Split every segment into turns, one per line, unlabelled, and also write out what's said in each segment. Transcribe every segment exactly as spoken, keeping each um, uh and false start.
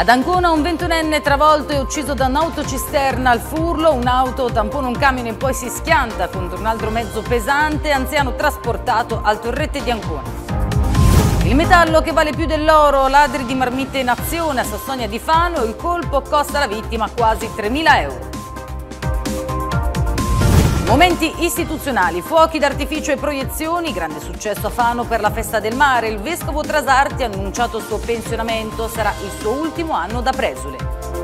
Ad Ancona un ventunenne travolto e ucciso da un'autocisterna al Furlo, un'auto tampona un camion e poi si schianta contro un altro mezzo pesante, anziano trasportato al Torrette di Ancona. Il metallo che vale più dell'oro, ladri di marmitte in azione a Sassonia di Fano, il colpo costa alla vittima quasi tremila euro. Momenti istituzionali, fuochi d'artificio e proiezioni, grande successo a Fano per la Festa del Mare. Il vescovo Trasarti ha annunciato il suo pensionamento, sarà il suo ultimo anno da presule.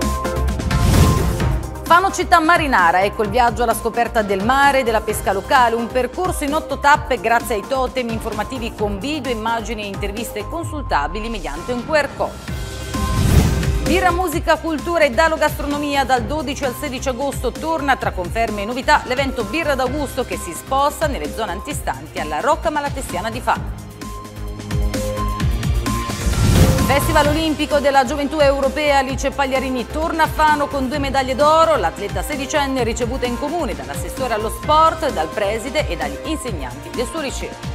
Fano città marinara, ecco il viaggio alla scoperta del mare e della pesca locale, un percorso in otto tappe grazie ai totem informativi con video, immagini e interviste consultabili mediante un Q R code. Birra, musica, cultura e Dalo Gastronomia dal dodici al sedici agosto torna tra conferme e novità l'evento Birra d'Augusto che si sposta nelle zone antistanti alla Rocca Malatestiana di Fano. Festival Olimpico della Gioventù Europea, Alice Pagliarini torna a Fano con due medaglie d'oro, l'atleta sedicenne ricevuta in comune dall'assessore allo sport, dal preside e dagli insegnanti del suo liceo.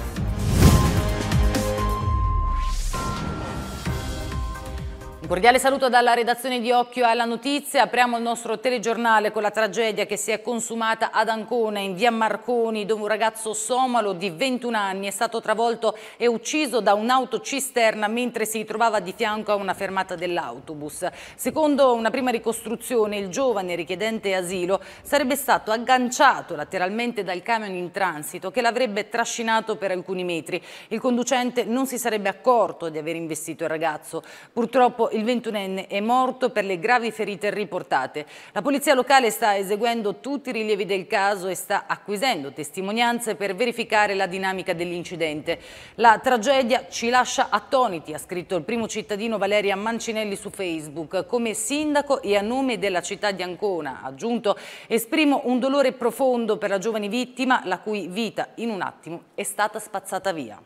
Un cordiale saluto dalla redazione di Occhio alla Notizia. Apriamo il nostro telegiornale con la tragedia che si è consumata ad Ancona, in via Marconi, dove un ragazzo somalo di ventuno anni è stato travolto e ucciso da un'autocisterna mentre si trovava di fianco a una fermata dell'autobus. Secondo una prima ricostruzione, il giovane richiedente asilo sarebbe stato agganciato lateralmente dal camion in transito che l'avrebbe trascinato per alcuni metri. Il conducente non si sarebbe accorto di aver investito il ragazzo. Purtroppo il ventunenne è morto per le gravi ferite riportate. La polizia locale sta eseguendo tutti i rilievi del caso e sta acquisendo testimonianze per verificare la dinamica dell'incidente. La tragedia ci lascia attoniti, ha scritto il primo cittadino Valeria Mancinelli su Facebook. Come sindaco e a nome della città di Ancona, ha aggiunto, esprimo un dolore profondo per la giovane vittima, la cui vita in un attimo è stata spazzata via.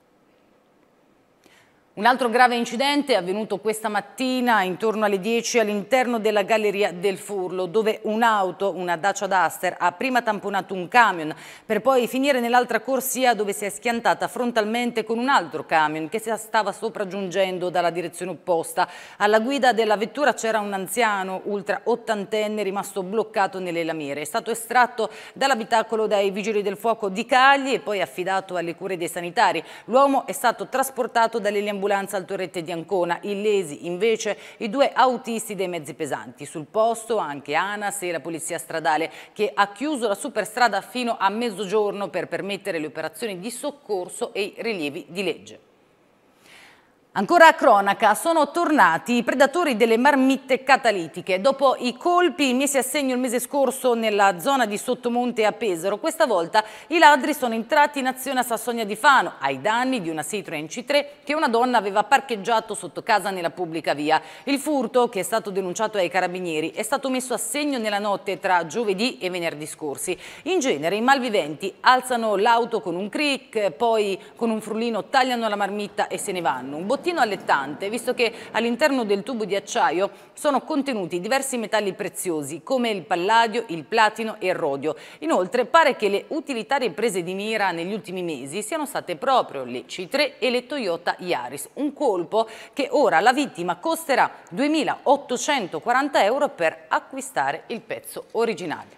Un altro grave incidente è avvenuto questa mattina intorno alle dieci all'interno della galleria del Furlo, dove un'auto, una Dacia Duster, ha prima tamponato un camion per poi finire nell'altra corsia dove si è schiantata frontalmente con un altro camion che si stava sopraggiungendo dalla direzione opposta. Alla guida della vettura c'era un anziano ultra ottantenne rimasto bloccato nelle lamiere. È stato estratto dall'abitacolo dai vigili del fuoco di Cagli e poi affidato alle cure dei sanitari. L'uomo è stato trasportato dalle ambulanze al Torrette di Ancona, illesi invece i due autisti dei mezzi pesanti. Sul posto anche ANAS e la polizia stradale che ha chiuso la superstrada fino a mezzogiorno per permettere le operazioni di soccorso e i rilievi di legge. Ancora a cronaca, sono tornati i predatori delle marmitte catalitiche. Dopo i colpi messi a segno il mese scorso nella zona di Sottomonte a Pesaro, questa volta i ladri sono entrati in azione a Sassonia di Fano, ai danni di una Citroen C tre che una donna aveva parcheggiato sotto casa nella pubblica via. Il furto, che è stato denunciato ai carabinieri, è stato messo a segno nella notte tra giovedì e venerdì scorsi. In genere i malviventi alzano l'auto con un crick, poi con un frullino tagliano la marmitta e se ne vanno. Un bottino allettante, visto che all'interno del tubo di acciaio sono contenuti diversi metalli preziosi come il palladio, il platino e il rodio. Inoltre pare che le utilitarie prese di mira negli ultimi mesi siano state proprio le C tre e le Toyota Yaris, un colpo che ora alla vittima costerà duemilaottocentoquaranta euro per acquistare il pezzo originale.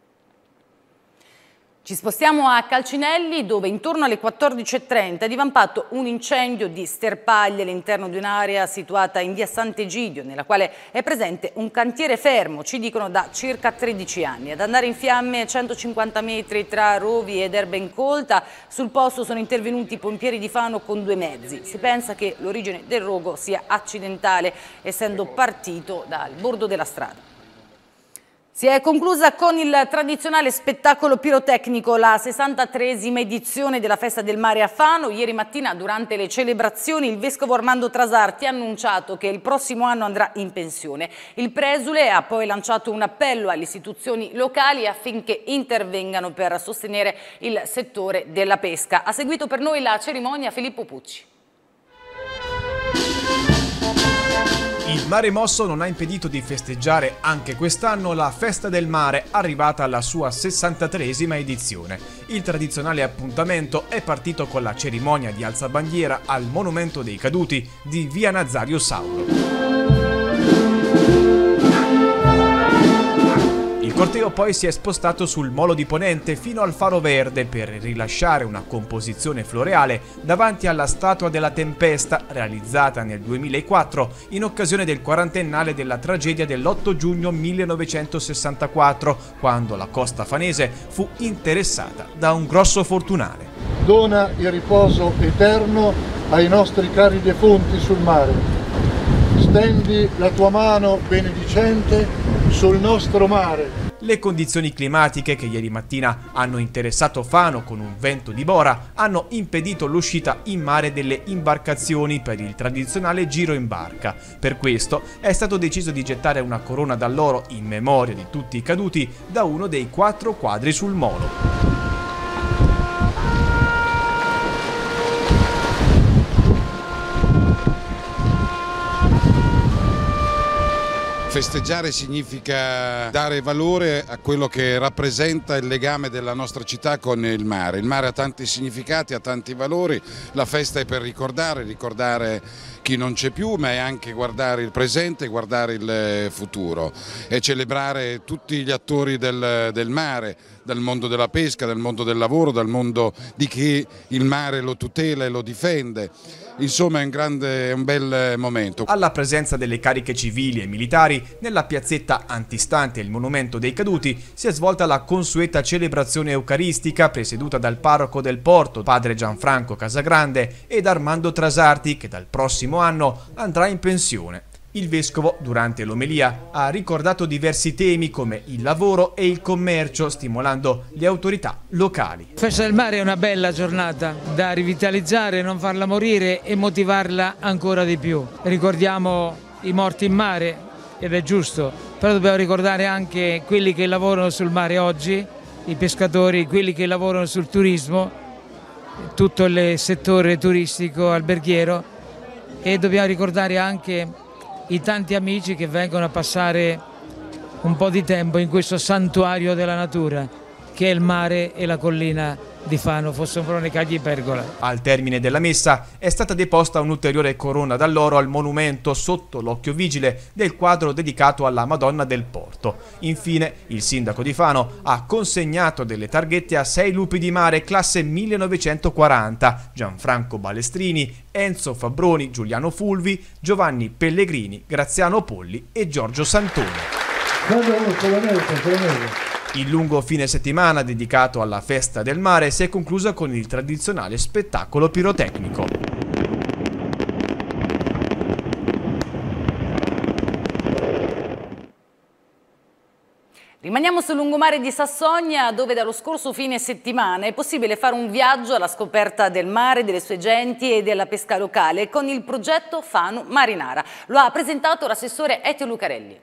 Ci spostiamo a Calcinelli, dove intorno alle quattordici e trenta è divampato un incendio di sterpaglie all'interno di un'area situata in via Sant'Egidio, nella quale è presente un cantiere fermo, ci dicono da circa tredici anni. Ad andare in fiamme a centocinquanta metri tra Rovi ed Erbencolta, sul posto sono intervenuti i pompieri di Fano con due mezzi. Si pensa che l'origine del rogo sia accidentale, essendo partito dal bordo della strada. Si è conclusa con il tradizionale spettacolo pirotecnico, la sessantatreesima edizione della Festa del Mare a Fano. Ieri mattina, durante le celebrazioni, il vescovo Armando Trasarti ha annunciato che il prossimo anno andrà in pensione. Il presule ha poi lanciato un appello alle istituzioni locali affinché intervengano per sostenere il settore della pesca. Ha seguito per noi la cerimonia Filippo Pucci.
Il mare mosso non ha impedito di festeggiare anche quest'anno la Festa del Mare, arrivata alla sua sessantatreesima edizione. Il tradizionale appuntamento è partito con la cerimonia di alzabandiera al Monumento dei Caduti di via Nazario Saulo. corteo poi si è spostato sul molo di Ponente fino al Faro Verde per rilasciare una composizione floreale davanti alla Statua della Tempesta realizzata nel duemilaquattro in occasione del quarantennale della tragedia dell'otto giugno millenovecentosessantaquattro, quando la costa fanese fu interessata da un grosso fortunale.
Dona il riposo eterno ai nostri cari defunti sul mare. Stendi la tua mano benedicente sul nostro mare.
Le condizioni climatiche che ieri mattina hanno interessato Fano con un vento di bora hanno impedito l'uscita in mare delle imbarcazioni per il tradizionale giro in barca. Per questo è stato deciso di gettare una corona d'alloro in memoria di tutti i caduti da uno dei quattro quadri sul molo.
Festeggiare significa dare valore a quello che rappresenta il legame della nostra città con il mare. Il mare ha tanti significati, ha tanti valori, la festa è per ricordare, ricordare chi non c'è più, ma è anche guardare il presente, guardare il futuro e celebrare tutti gli attori del, del mare, dal mondo della pesca, dal mondo del lavoro, dal mondo di chi il mare lo tutela e lo difende. Insomma è un grande, è un bel momento.
Alla presenza delle cariche civili e militari, nella piazzetta antistante il monumento dei caduti si è svolta la consueta celebrazione eucaristica presieduta dal parroco del Porto, padre Gianfranco Casagrande, ed Armando Trasarti, che dal prossimo anno andrà in pensione. Il vescovo, durante l'omelia, ha ricordato diversi temi come il lavoro e il commercio, stimolando le autorità locali.
Festa del Mare è una bella giornata da rivitalizzare, non farla morire e motivarla ancora di più. Ricordiamo i morti in mare, ed è giusto, però dobbiamo ricordare anche quelli che lavorano sul mare oggi, i pescatori, quelli che lavorano sul turismo, tutto il settore turistico, alberghiero, e dobbiamo ricordare anche i tanti amici che vengono a passare un po' di tempo in questo santuario della natura che è il mare e la collina di Fano, Fossombrone, Cagli e Pergola.
Al termine della messa è stata deposta un'ulteriore corona d'alloro al monumento sotto l'occhio vigile del quadro dedicato alla Madonna del Porto. Infine il sindaco di Fano ha consegnato delle targhette a sei lupi di mare classe millenovecentoquaranta, Gianfranco Balestrini, Enzo Fabroni, Giuliano Fulvi, Giovanni Pellegrini, Graziano Polli e Giorgio Santoni. Il lungo fine settimana dedicato alla festa del mare si è concluso con il tradizionale spettacolo pirotecnico.
Rimaniamo sul lungomare di Sassonia, dove dallo scorso fine settimana è possibile fare un viaggio alla scoperta del mare, delle sue genti e della pesca locale con il progetto Fano Marinara. Lo ha presentato l'assessore Ettio Lucarelli.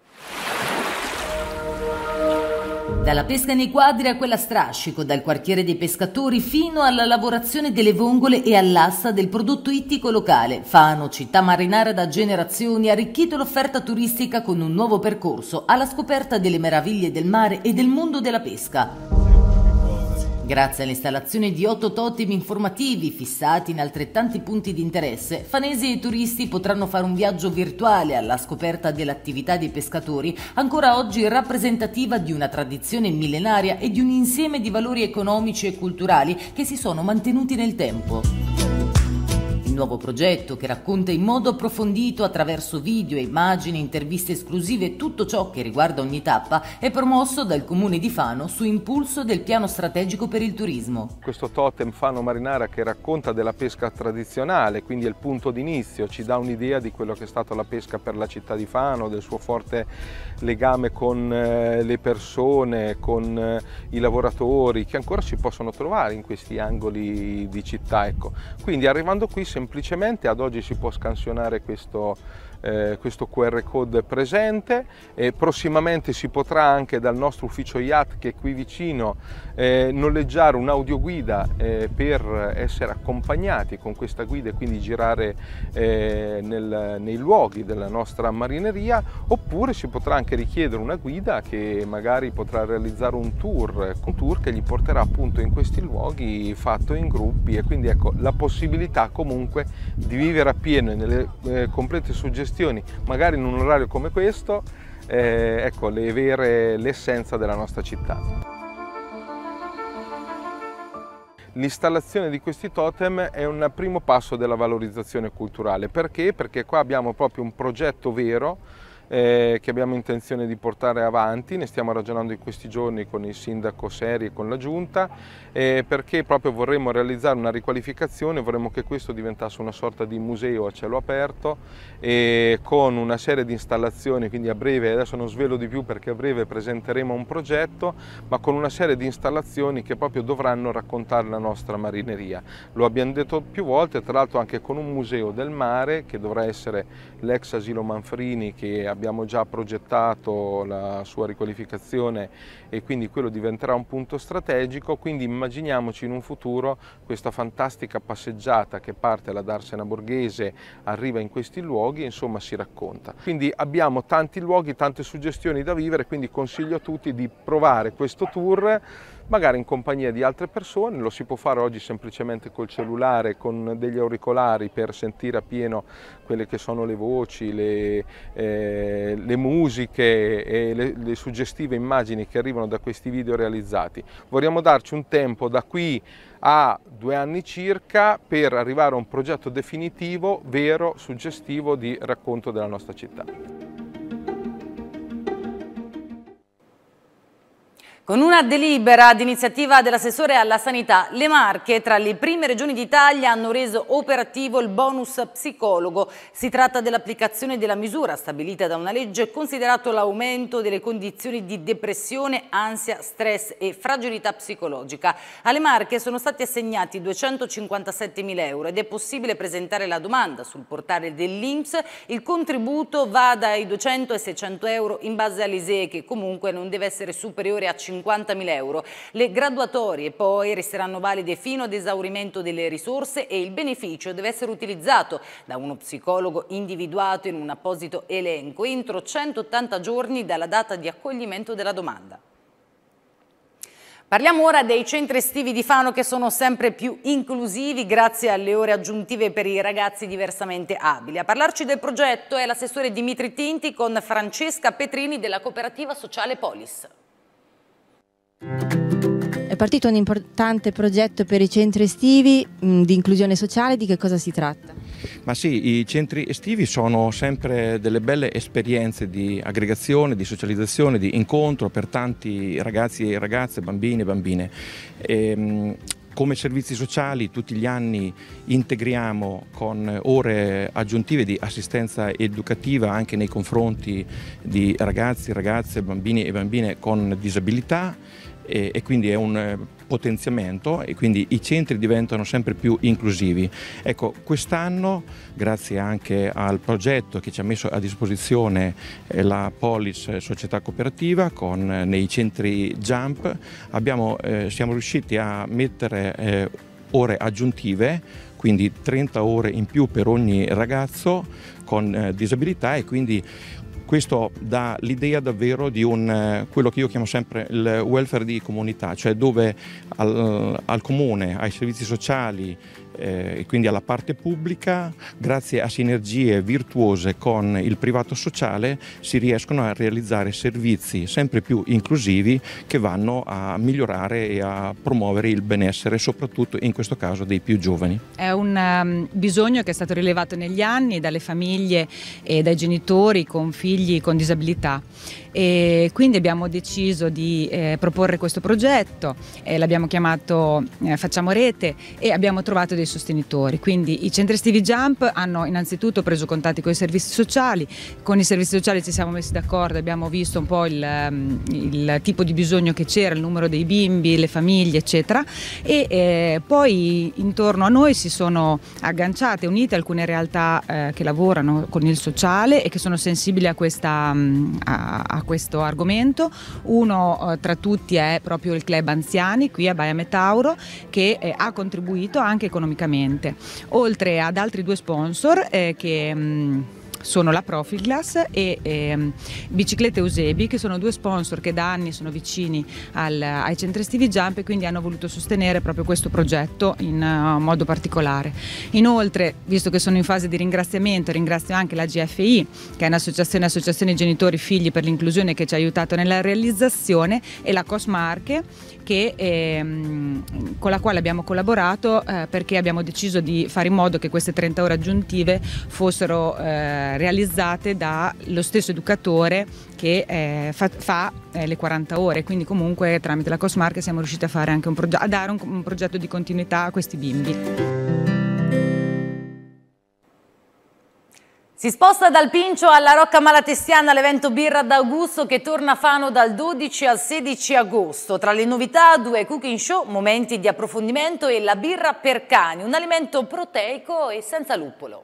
Dalla pesca nei quadri a quella a strascico, dal quartiere dei pescatori fino alla lavorazione delle vongole e all'asta del prodotto ittico locale, Fano, città marinara da generazioni, ha arricchito l'offerta turistica con un nuovo percorso alla scoperta delle meraviglie del mare e del mondo della pesca. Grazie all'installazione di otto totem informativi fissati in altrettanti punti di interesse, fanesi e turisti potranno fare un viaggio virtuale alla scoperta dell'attività dei pescatori, ancora oggi rappresentativa di una tradizione millenaria e di un insieme di valori economici e culturali che si sono mantenuti nel tempo. Il nuovo progetto, che racconta in modo approfondito attraverso video, immagini, interviste esclusive tutto ciò che riguarda ogni tappa, è promosso dal Comune di Fano su impulso del piano strategico per il turismo.
Questo totem Fano Marinara che racconta della pesca tradizionale, quindi è il punto d'inizio, ci dà un'idea di quello che è stata la pesca per la città di Fano, del suo forte legame con eh, le persone, con eh, i lavoratori che ancora si possono trovare in questi angoli di città. Ecco. Quindi arrivando qui semplicemente ad oggi si può scansionare questo, eh, questo Q R code presente e prossimamente si potrà anche dal nostro ufficio I A T che è qui vicino eh, noleggiare un'audioguida eh, per essere accompagnati con questa guida e quindi girare eh, nel, nei luoghi della nostra marineria, oppure si potrà anche richiedere una guida che magari potrà realizzare un tour, un tour che gli porterà appunto in questi luoghi fatto in gruppi, e quindi ecco la possibilità comunque di vivere appieno nelle eh, complete suggestioni, magari in un orario come questo, eh, ecco, le vere, l'essenza della nostra città. L'installazione di questi totem è un primo passo della valorizzazione culturale. Perché? Perché qua abbiamo proprio un progetto vero eh, che abbiamo intenzione di portare avanti, ne stiamo ragionando in questi giorni con il sindaco Seri e con la giunta, eh, perché proprio vorremmo realizzare una riqualificazione, vorremmo che questo diventasse una sorta di museo a cielo aperto e con una serie di installazioni, quindi a breve, adesso non svelo di più perché a breve presenteremo un progetto, ma con una serie di installazioni che proprio dovranno raccontare la nostra marineria. Lo abbiamo detto più volte, tra l'altro anche con un museo del mare che dovrà essere l'ex asilo Manfrini, che abbiamo già progettato la sua riqualificazione e quindi quello diventerà un punto strategico. Quindi immaginiamoci in un futuro questa fantastica passeggiata che parte da Darsena Borghese, arriva in questi luoghi e insomma si racconta. Quindi abbiamo tanti luoghi, tante suggestioni da vivere, quindi consiglio a tutti di provare questo tour magari in compagnia di altre persone. Lo si può fare oggi semplicemente col cellulare, con degli auricolari, per sentire appieno quelle che sono le voci, le, eh, le musiche e le, le suggestive immagini che arrivano da questi video realizzati. Vogliamo darci un tempo da qui a due anni circa per arrivare a un progetto definitivo, vero, suggestivo di racconto della nostra città.
Con una delibera d'iniziativa dell'assessore alla sanità, le Marche, tra le prime regioni d'Italia, hanno reso operativo il bonus psicologo. Si tratta dell'applicazione della misura stabilita da una legge, considerato l'aumento delle condizioni di depressione, ansia, stress e fragilità psicologica. Alle Marche sono stati assegnati duecentocinquantasettemila euro ed è possibile presentare la domanda sul portale dell'I N P S. Il contributo va dai duecento ai seicento euro in base all'I S E E, che comunque non deve essere superiore a cinquantamila euro. Le graduatorie poi resteranno valide fino ad esaurimento delle risorse e il beneficio deve essere utilizzato da uno psicologo individuato in un apposito elenco entro centottanta giorni dalla data di accoglimento della domanda. Parliamo ora dei centri estivi di Fano, che sono sempre più inclusivi grazie alle ore aggiuntive per i ragazzi diversamente abili. A parlarci del progetto è l'assessore Dimitri Tinti con Francesca Petrini della cooperativa sociale Polis.
È partito un importante progetto per i centri estivi mh, di inclusione sociale. Di che cosa si tratta?
Ma sì, i centri estivi sono sempre delle belle esperienze di aggregazione, di socializzazione, di incontro per tanti ragazzi e ragazze, bambini e bambine. E, mh, come servizi sociali tutti gli anni integriamo con ore aggiuntive di assistenza educativa anche nei confronti di ragazzi, ragazze, bambini e bambine con disabilità. E, e quindi è un potenziamento e quindi i centri diventano sempre più inclusivi. Ecco, quest'anno, grazie anche al progetto che ci ha messo a disposizione eh, la Polis Società Cooperativa con eh, nei centri Jump, abbiamo, eh, siamo riusciti a mettere eh, ore aggiuntive, quindi trenta ore in più per ogni ragazzo con eh, disabilità, e quindi questo dà l'idea davvero di un, quello che io chiamo sempre il welfare di comunità, cioè dove al, al comune, ai servizi sociali e eh, quindi alla parte pubblica, grazie a sinergie virtuose con il privato sociale, si riescono a realizzare servizi sempre più inclusivi che vanno a migliorare e a promuovere il benessere, soprattutto in questo caso dei più giovani.
È un um, bisogno che è stato rilevato negli anni dalle famiglie e dai genitori con figli con disabilità, e quindi abbiamo deciso di eh, proporre questo progetto, eh, l'abbiamo chiamato eh, Facciamo Rete, e abbiamo trovato dei sostenitori. Quindi i centri estivi Jump hanno innanzitutto preso contatti con i servizi sociali, con i servizi sociali ci siamo messi d'accordo, abbiamo visto un po' il, il tipo di bisogno che c'era, il numero dei bimbi, le famiglie eccetera, e eh, poi intorno a noi si sono agganciate, unite alcune realtà eh, che lavorano con il sociale e che sono sensibili a questa a, a questo argomento. Uno eh, tra tutti è proprio il Club Anziani qui a Baia Metauro, che eh, ha contribuito anche economicamente, oltre ad altri due sponsor eh, che mh, sono la Profilglass e eh, Biciclette Eusebi, che sono due sponsor che da anni sono vicini al, ai centri estivi Jump e quindi hanno voluto sostenere proprio questo progetto in uh, modo particolare. Inoltre, visto che sono in fase di ringraziamento, ringrazio anche la G F I, che è un'associazione associazione genitori figli per l'inclusione, che ci ha aiutato nella realizzazione, e la Cosmarche, che, ehm, con la quale abbiamo collaborato eh, perché abbiamo deciso di fare in modo che queste trenta ore aggiuntive fossero eh, realizzate dallo stesso educatore che eh, fa, fa eh, le quaranta ore, quindi comunque tramite la Cosmarche siamo riusciti a, fare anche un a dare un, un progetto di continuità a questi bimbi.
Si sposta dal Pincio alla Rocca Malatestiana l'evento Birra d'Augusto, che torna a Fano dal dodici al sedici agosto. Tra le novità, due cooking show, momenti di approfondimento e la birra per cani, un alimento proteico e senza luppolo.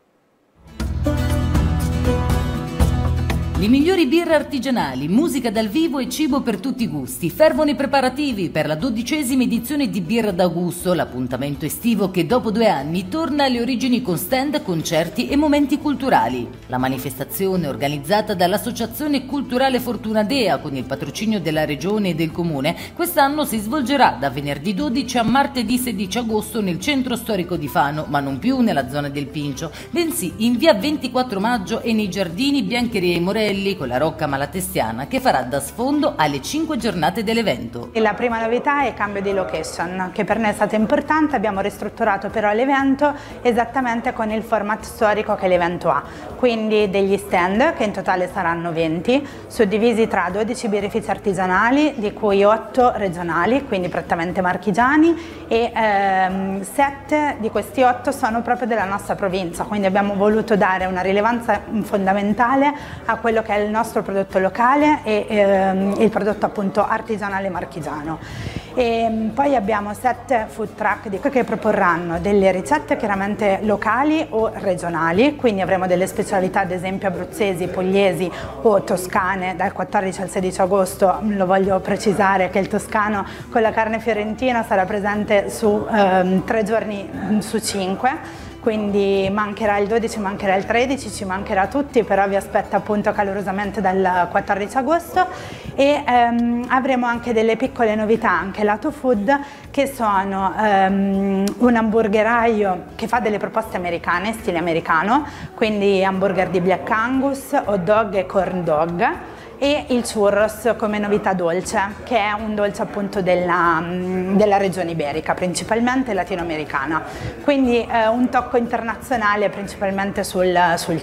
Le migliori birre artigianali, musica dal vivo e cibo per tutti i gusti. Fervono i preparativi per la dodicesima edizione di Birra d'Augusto, l'appuntamento estivo che dopo due anni torna alle origini con stand, concerti e momenti culturali. La manifestazione, organizzata dall'Associazione Culturale Fortuna Dea con il patrocinio della Regione e del Comune, quest'anno si svolgerà da venerdì dodici a martedì sedici agosto nel centro storico di Fano, ma non più nella zona del Pincio, bensì in via ventiquattro maggio e nei giardini Biancheria e Morelli, con la Rocca Malatestiana, che farà da sfondo alle cinque giornate dell'evento.
La prima novità è il cambio di location, che per noi è stato importante. Abbiamo ristrutturato però l'evento esattamente con il format storico che l'evento ha, quindi degli stand che in totale saranno venti, suddivisi tra dodici birrifici artigianali, di cui otto regionali, quindi prettamente marchigiani, e ehm, sette di questi otto sono proprio della nostra provincia, quindi abbiamo voluto dare una rilevanza fondamentale a quello che è il nostro prodotto locale e ehm, il prodotto appunto artigianale marchigiano. E poi abbiamo sette food truck di, che proporranno delle ricette chiaramente locali o regionali, quindi avremo delle specialità ad esempio abruzzesi, pugliesi o toscane dal quattordici al sedici agosto. Lo voglio precisare che il toscano con la carne fiorentina sarà presente su ehm, tre giorni su cinque, quindi mancherà il dodici, mancherà il tredici, ci mancherà tutti, però vi aspetto appunto calorosamente dal quattordici agosto. E ehm, avremo anche delle piccole novità anche lato food, che sono ehm, un hamburgeraio che fa delle proposte americane, stile americano, quindi hamburger di Black Angus, hot dog e corn dog, e il churros come novità dolce, che è un dolce appunto della, della regione iberica, principalmente latinoamericana, quindi eh, un tocco internazionale principalmente sul, sul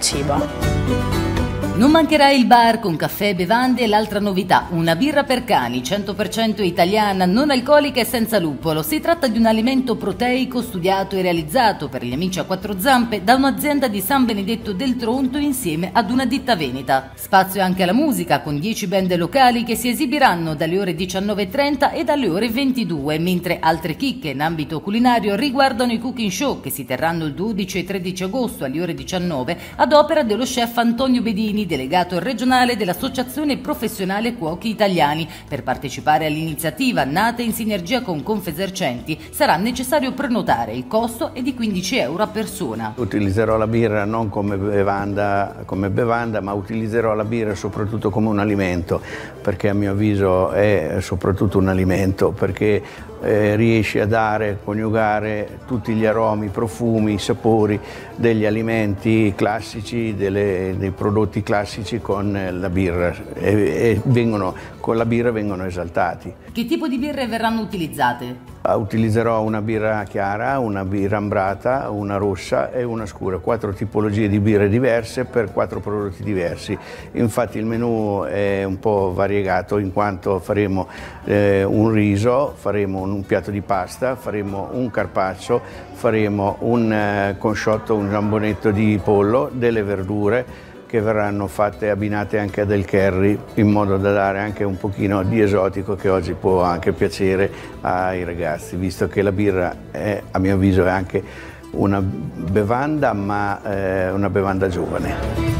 cibo.
Non mancherà il bar con caffè e bevande e l'altra novità, una birra per cani, cento per cento italiana, non alcolica e senza luppolo. Si tratta di un alimento proteico studiato e realizzato per gli amici a quattro zampe da un'azienda di San Benedetto del Tronto insieme ad una ditta veneta. Spazio anche alla musica con dieci band locali che si esibiranno dalle ore diciannove e trenta e dalle ore ventidue, mentre altre chicche in ambito culinario riguardano i cooking show che si terranno il dodici e tredici agosto alle ore diciannove ad opera dello chef Antonio Bedini, delegato regionale dell'Associazione Professionale Cuochi Italiani. Per partecipare all'iniziativa, nata in sinergia con Confesercenti, sarà necessario prenotare. Il costo è di quindici euro a persona.
Utilizzerò la birra non come bevanda, come bevanda, ma utilizzerò la birra soprattutto come un alimento, perché a mio avviso è soprattutto un alimento, perché eh, riesce a dare, coniugare tutti gli aromi, i profumi, i sapori degli alimenti classici, delle, dei prodotti classici con la birra e, e vengono, con la birra vengono esaltati.
Che tipo di birre verranno utilizzate?
Utilizzerò una birra chiara, una birra ambrata, una rossa e una scura, quattro tipologie di birre diverse per quattro prodotti diversi. Infatti il menù è un po' variegato, in quanto faremo eh, un riso, faremo un piatto di pasta, faremo un carpaccio, faremo un eh, consciotto, un giambonetto di pollo, delle verdure che verranno fatte abbinate anche a del curry, in modo da dare anche un pochino di esotico che oggi può anche piacere ai ragazzi, visto che la birra è, a mio avviso, è anche una bevanda, ma eh, una bevanda giovane.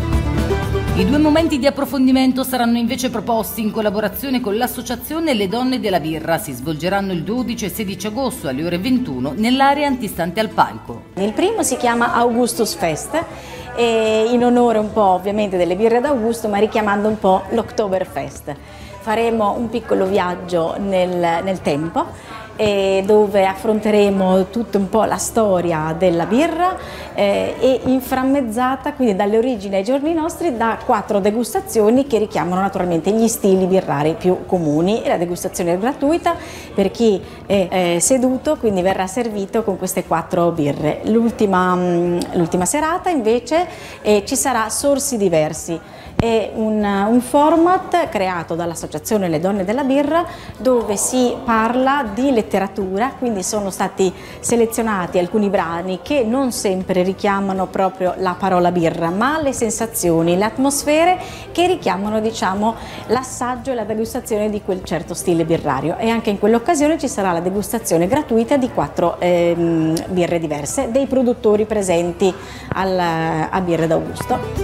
I due momenti di approfondimento saranno invece proposti in collaborazione con l'associazione Le Donne della Birra. Si svolgeranno il dodici e sedici agosto alle ore ventuno nell'area antistante al palco.
Il primo si chiama Augustus Fest e in onore un po' ovviamente delle birre d'Augusto, ma richiamando un po' l'Oktoberfest. Faremo un piccolo viaggio nel, nel tempo, eh, dove affronteremo tutta un po' la storia della birra eh, e inframmezzata quindi dalle origini ai giorni nostri da quattro degustazioni che richiamano naturalmente gli stili birrari più comuni, e la degustazione è gratuita per chi è eh, seduto, quindi verrà servito con queste quattro birre. L'ultima, l'ultima serata invece eh, ci sarà Sorsi Diversi. È un, un format creato dall'Associazione Le Donne della Birra, dove si parla di letteratura, quindi sono stati selezionati alcuni brani che non sempre richiamano proprio la parola birra, ma le sensazioni, le atmosfere che richiamano, diciamo, l'assaggio e la degustazione di quel certo stile birrario. E anche in quell'occasione ci sarà la degustazione gratuita di quattro ehm, birre diverse dei produttori presenti al, a Birre d'Augusto.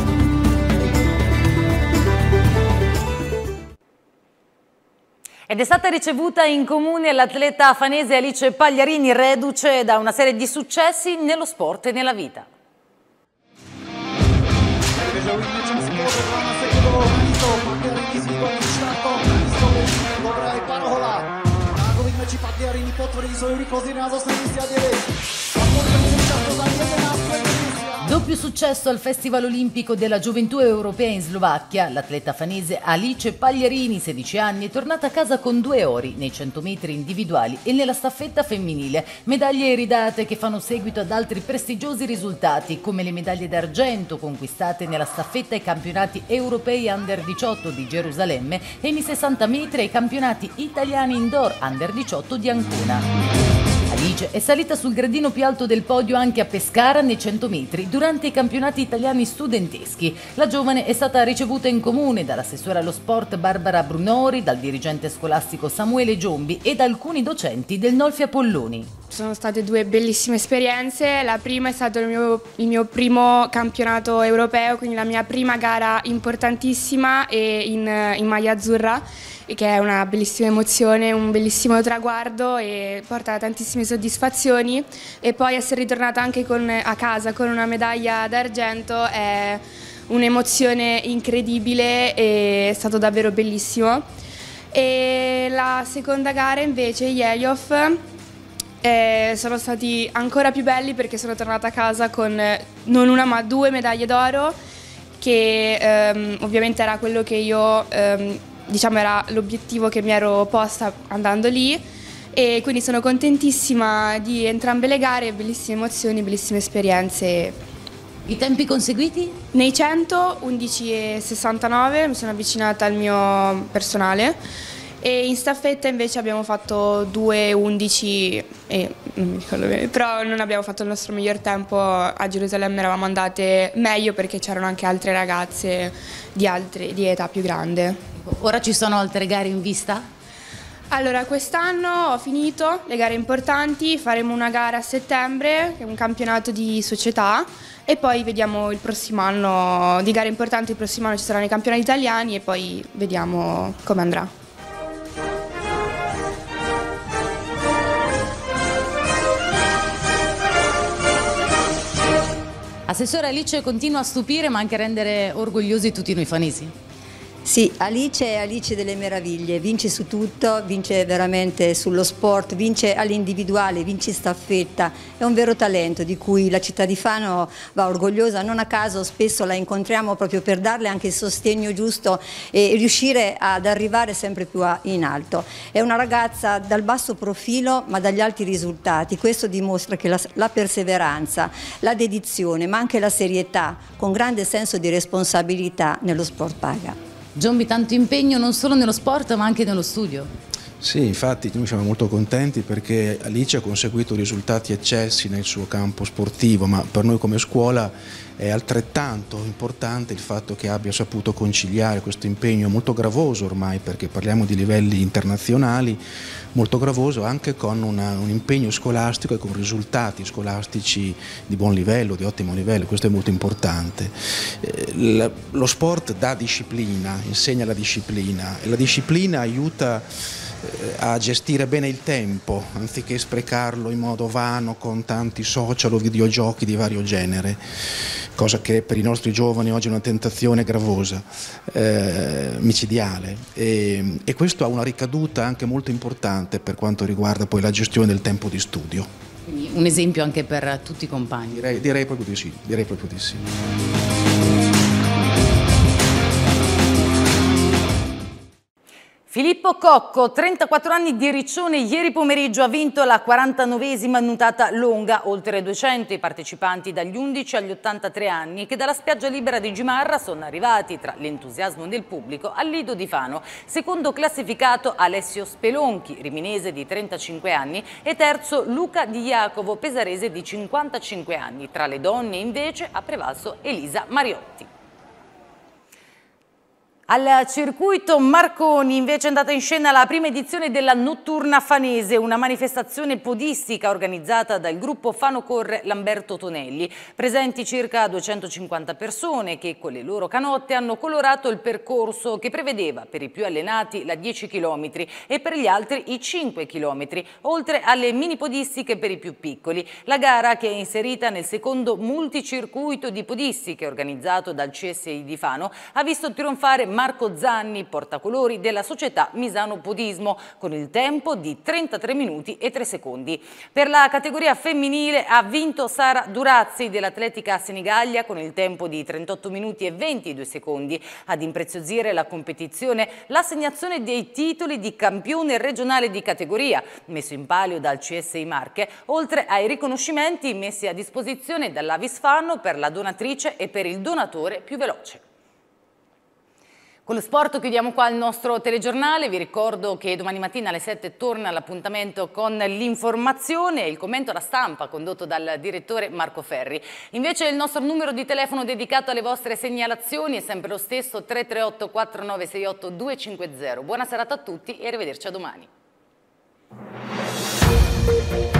Ed è stata ricevuta in comune l'atleta fanese Alice Pagliarini, reduce da una serie di successi nello sport e nella vita. Doppio successo al Festival Olimpico della Gioventù Europea in Slovacchia, l'atleta fanese Alice Pagliarini, sedici anni, è tornata a casa con due ori nei cento metri individuali e nella staffetta femminile, medaglie iridate che fanno seguito ad altri prestigiosi risultati, come le medaglie d'argento conquistate nella staffetta ai campionati europei Under diciotto di Gerusalemme e nei sessanta metri ai campionati italiani indoor Under diciotto di Ancona. Alice è salita sul gradino più alto del podio anche a Pescara nei cento metri durante i campionati italiani studenteschi. La giovane è stata ricevuta in comune dall'assessore allo sport Barbara Brunori, dal dirigente scolastico Samuele Giombi e da alcuni docenti del Nolfi Apolloni.
Sono state due bellissime esperienze. La prima è stato il mio, il mio primo campionato europeo, quindi la mia prima gara importantissima e in, in maglia azzurra, che è una bellissima emozione, un bellissimo traguardo e porta tantissime soddisfazioni, e poi essere ritornata anche con, a casa con una medaglia d'argento è un'emozione incredibile e è stato davvero bellissimo. E la seconda gara invece, gli Eliof, eh, sono stati ancora più belli perché sono tornata a casa con non una ma due medaglie d'oro, che ehm, ovviamente era quello che io ehm, diciamo era l'obiettivo che mi ero posta andando lì, e quindi sono contentissima di entrambe le gare, bellissime emozioni, bellissime esperienze.
I tempi conseguiti?
Nei cento undici e sessantanove, mi sono avvicinata al mio personale, e in staffetta invece abbiamo fatto due undici e non mi ricordo bene, però non abbiamo fatto il nostro miglior tempo. A Gerusalemme eravamo andate meglio perché c'erano anche altre ragazze di, altre, di età più grande.
Ora ci sono altre gare in vista?
Allora, quest'anno ho finito le gare importanti, faremo una gara a settembre, che è un campionato di società, e poi vediamo il prossimo anno, di gare importanti il prossimo anno ci saranno i campionati italiani e poi vediamo come andrà.
Assessore, Alice continua a stupire ma anche a rendere orgogliosi tutti noi fanesi.
Sì, Alice è Alice delle meraviglie, vince su tutto, vince veramente sullo sport, vince all'individuale, vince staffetta, è un vero talento di cui la città di Fano va orgogliosa. Non a caso spesso la incontriamo proprio per darle anche il sostegno giusto e riuscire ad arrivare sempre più in alto. È una ragazza dal basso profilo ma dagli alti risultati, questo dimostra che la, la perseveranza, la dedizione ma anche la serietà con grande senso di responsabilità nello sport paga.
Giombi, tanto impegno non solo nello sport ma anche nello studio.
Sì, infatti noi siamo molto contenti perché Alice ha conseguito risultati eccessi nel suo campo sportivo, ma per noi come scuola è altrettanto importante il fatto che abbia saputo conciliare questo impegno molto gravoso ormai, perché parliamo di livelli internazionali, molto gravoso anche con una, un impegno scolastico e con risultati scolastici di buon livello, di ottimo livello. Questo è molto importante. Eh, lo sport dà disciplina, insegna la disciplina e la disciplina aiuta a gestire bene il tempo anziché sprecarlo in modo vano con tanti social o videogiochi di vario genere. cosa che per i nostri giovani oggi è una tentazione gravosa, eh, micidiale, e, e questo ha una ricaduta anche molto importante per quanto riguarda poi la gestione del tempo di studio.
Quindi un esempio anche per tutti i compagni.
Direi, direi proprio di sì, direi proprio di sì.
Filippo Cocco, trentaquattro anni di Riccione, ieri pomeriggio ha vinto la quarantanovesima nuotata longa, oltre duecento i partecipanti dagli undici agli ottantatré anni che dalla spiaggia libera di Gimarra sono arrivati tra l'entusiasmo del pubblico al Lido di Fano. Secondo classificato Alessio Spelonchi, riminese di trentacinque anni, e terzo Luca Di Jacovo, pesarese di cinquantacinque anni. Tra le donne invece ha prevalso Elisa Mariotti. Al circuito Marconi invece è andata in scena la prima edizione della Notturna Fanese, una manifestazione podistica organizzata dal gruppo Fano Corre Lamberto Tonelli. Presenti circa duecentocinquanta persone che con le loro canotte hanno colorato il percorso che prevedeva per i più allenati la dieci chilometri e per gli altri i cinque chilometri, oltre alle mini podistiche per i più piccoli. La gara, che è inserita nel secondo multicircuito di podistiche organizzato dal C S I di Fano, ha visto trionfare Marco Zanni, portacolori della società Misano Podismo, con il tempo di trentatré minuti e tre secondi. Per la categoria femminile ha vinto Sara Durazzi dell'Atletica Senigallia con il tempo di trentotto minuti e ventidue secondi. Ad impreziosire la competizione l'assegnazione dei titoli di campione regionale di categoria, messo in palio dal C S I Marche, oltre ai riconoscimenti messi a disposizione dall'Avis Fano per la donatrice e per il donatore più veloce. Con lo sport chiudiamo qua il nostro telegiornale. Vi ricordo che domani mattina alle sette torna l'appuntamento con l'informazione e il commento alla stampa condotto dal direttore Marco Ferri. Invece il nostro numero di telefono dedicato alle vostre segnalazioni è sempre lo stesso: tre tre otto quattro nove sei otto due cinque zero. Buona serata a tutti e arrivederci a domani.